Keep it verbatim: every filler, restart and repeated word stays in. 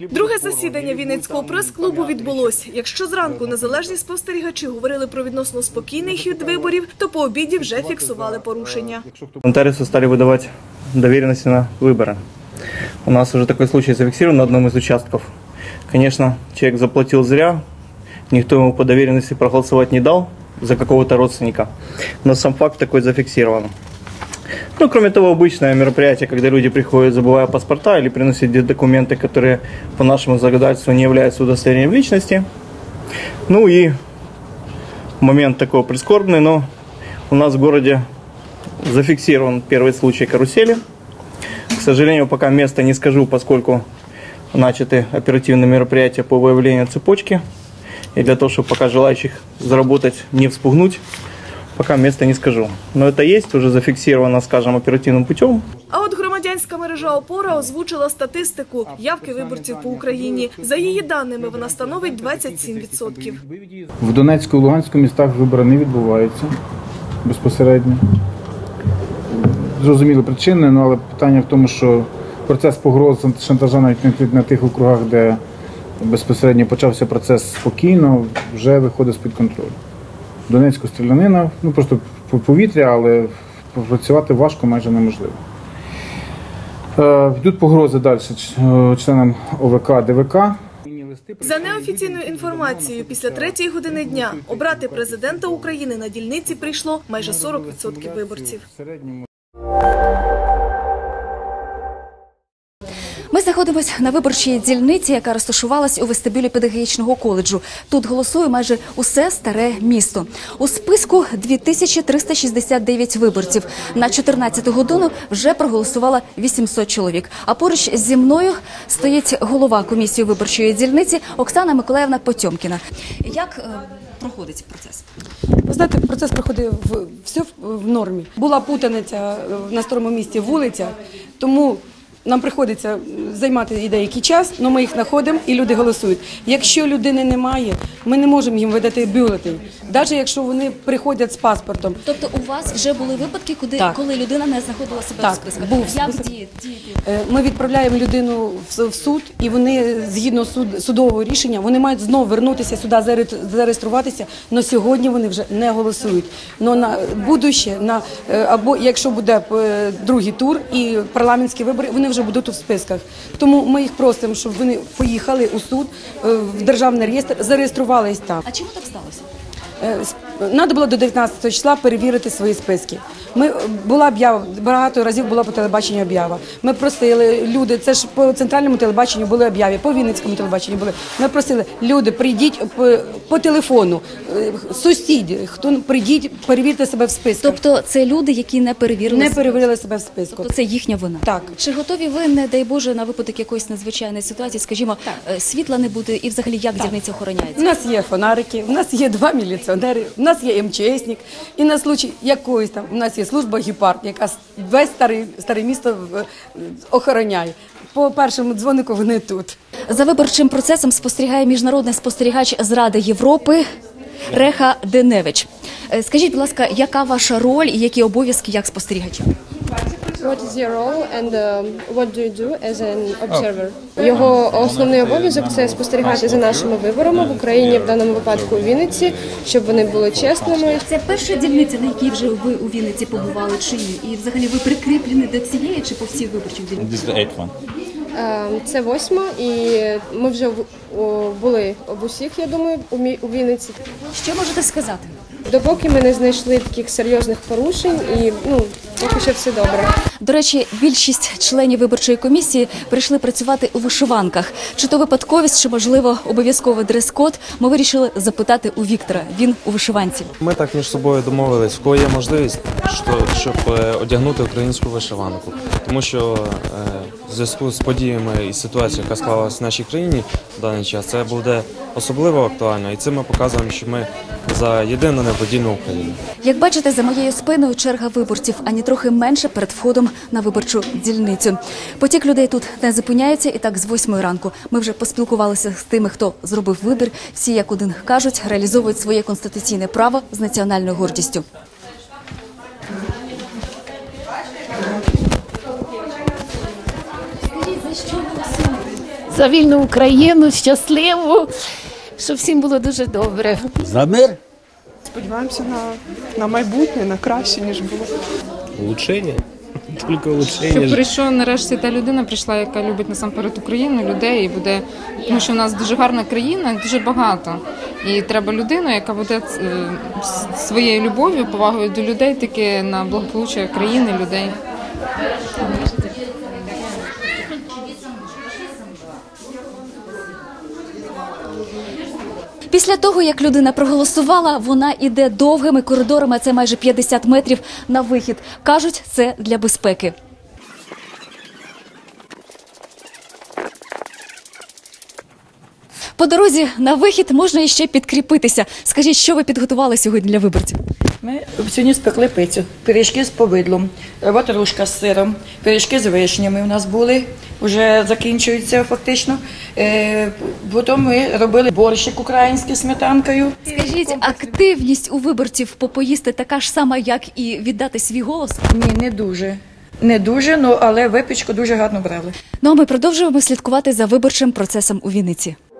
Друге засідання Вінницького прес-клубу відбулось. Якщо зранку незалежні спостерігачі говорили про відносно спокійний хід виборів, то по обіді вже фіксували порушення. Нотариусы стали выдавать доверенности на выборы. У нас уже такой случай зафиксирован на одном из участков. Конечно, человек заплатил зря, никто ему по доверенности проголосовать не дал за какого-то родственника, но сам факт такой зафиксирован. Ну, кроме того, обычное мероприятие, когда люди приходят, забывая паспорта или приносят документы, которые по нашему законодательству не являются удостоверением личности. Ну и момент такой прискорбный, но у нас в городе зафиксирован первый случай карусели. К сожалению, пока место не скажу, поскольку начаты оперативные мероприятия по выявлению цепочки. И для того, чтобы пока желающих заработать не вспугнуть, пока место не скажу. Но это есть, уже зафиксировано, скажем, оперативным путем. А от громадянська мережа «Опора» озвучила статистику явки виборців по Україні. За її даними, вона становить двадцять сім відсотків. В Донецьку і Луганську містах вибори не відбуваються безпосередньо. Зрозуміли причини, але питання в тому, що процес погроз, шантажа навіть на тих округах, де безпосередньо почався процес спокійно, вже виходить з-під контролю. В Донецьку стрілянина, ну просто повітря, але працювати важко, майже неможливо. Йдуть погрози далі членам О В К, Д В К. За неофіційною інформацією, після третьої години дня обрати президента України на дільниці прийшло майже сорок відсотків виборців. Ми знаходимося на виборчій дільниці, яка розташувалась у вестибюлі педагогічного коледжу. Тут голосує майже усе старе місто. У списку дві тисячі триста шістдесят дев'ять виборців. На чотирнадцяту годину вже проголосувало вісімсот чоловік. А поруч зі мною стоїть голова комісії виборчої дільниці Оксана Миколаївна Потьомкіна. Як е, проходить процес? Ви знаєте, процес проходить в, все в, в нормі. Була путаниця на старому місті вулиця, тому нам приходиться займати і деякий час, але ми їх знаходимо і люди голосують. Якщо людини немає, ми не можемо їм видати бюлетень, навіть якщо вони приходять з паспортом. Тобто у вас вже були випадки, куди, коли людина не знаходила себе так, в списках? Був Як список. діяти? Ми відправляємо людину в суд, і вони, згідно суд, судового рішення, вони мають знову вернутися сюди, зареєструватися, але сьогодні вони вже не голосують. Но на будуще, на, або якщо буде другий тур і парламентські вибори, вони вже будуть у списках. Тому ми їх просимо, щоб вони поїхали у суд, в державний реєстр, зареєструвалися там. А чому так сталося? Треба було до дев'ятнадцятого числа перевірити свої списки. Ми, була об'ява, багато разів була по телебаченню об'ява. Ми просили, люди, це ж по центральному телебаченню були об'яви, по Вінницькому телебаченню були. Ми просили, люди, прийдіть по, по телефону, сусіді, хто прийдіть, перевірте себе в списках. Тобто це люди, які не перевірили, не перевірили себе в списку. Тобто це їхня вина? Так. Чи готові ви, не дай Боже, на випадок якоїсь надзвичайної ситуації, скажімо, так, світла не буде і взагалі як так. дільниця охороняється? У нас є фонарики, у нас є два міліціонери, у нас є Ем Че Есник, і на случай якоїсь там, у нас є служба «Гепард», яка весь старе, старе місто охороняє. По першому дзвонику вони тут. За виборчим процесом спостерігає міжнародний спостерігач з Ради Європи Реха Деневич. Скажіть, будь ласка, яка ваша роль і які обов'язки як спостерігача? What is your role and uh, what do you do as an observer? Його основний обов'язок – це спостерігати за нашими виборами в Україні, в даному випадку у Вінниці, щоб вони були чесними. Це перша дільниця, на якій вже ви у Вінниці побували, чи ні? І взагалі ви прикріплені до цієї чи по всіх виборчих дільницях? Це восьма, і ми вже були об усіх, я думаю, у Вінниці. Що можете сказати? Допоки ми не знайшли таких серйозних порушень, і ну, поки що все добре. До речі, більшість членів виборчої комісії прийшли працювати у вишиванках. Чи то випадковість, чи, можливо, обов'язковий дрес-код, ми вирішили запитати у Віктора. Він у вишиванці. Ми так між собою домовились, в кого є можливість, щоб одягнути українську вишиванку. Тому що в зв'язку з подіями і ситуацією, яка склалася в нашій країні в даний час, це буде особливо актуально. І цим ми показуємо, що ми за єдину неподільну Україну. Як бачите, за моєю спиною черга виборців, ані трохи менше перед входом на виборчу дільницю. Потік людей тут не зупиняється, і так з восьмої ранку ми вже поспілкувалися з тими, хто зробив вибір. Всі, як один кажуть, реалізовують своє конституційне право з національною гордістю. Скажіть, за що голосуєте? за вільну Україну, щасливу, щоб всім було дуже добре. За мир? Сподіваємося на, на майбутнє, на краще, ніж було. Улучшення. Тільки улучшення. Щоб прийшов нарешті та людина, прийшла, яка любить насамперед Україну, людей, і буде, тому що в нас дуже гарна країна, дуже багато. І треба людину, яка буде своєю любов'ю, повагою до людей, таки на благополуччя країни, людей. Після того, як людина проголосувала, вона йде довгими коридорами, це майже п'ятдесят метрів на вихід. Кажуть, це для безпеки. По дорозі на вихід можна іще підкріпитися. Скажіть, що ви підготували сьогодні для виборців? Ми сьогодні спекли пицю, пиріжки з повидлом, ватрушка з сиром, пиріжки з вишнями у нас були, вже закінчуються фактично. Потім ми робили борщик український з сметанкою. Скажіть, активність у виборців по поїсти така ж сама, як і віддати свій голос? Ні, не дуже. Не дуже, ну, але випічку дуже гарно брали. Ну а ми продовжуємо слідкувати за виборчим процесом у Вінниці.